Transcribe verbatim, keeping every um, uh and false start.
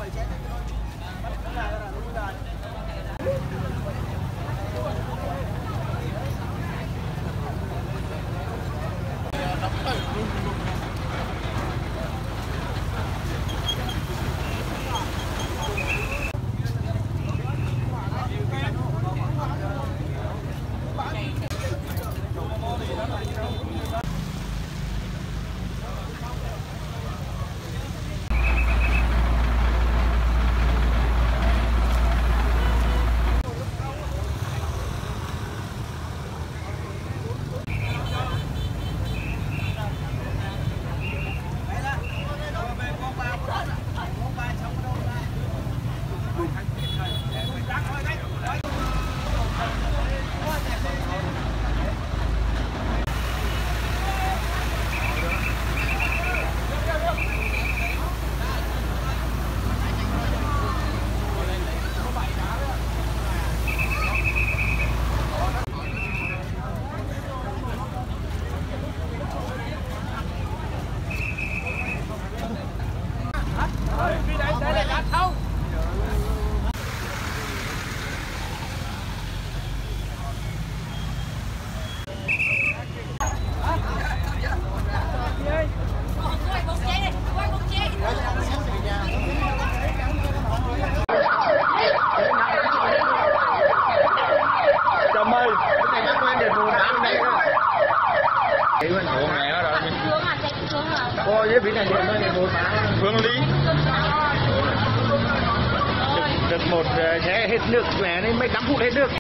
Cô với vị này điện thôi, một Phương Lý được, được một xe hết nước mẹ nên mấy cắm phút hết nước.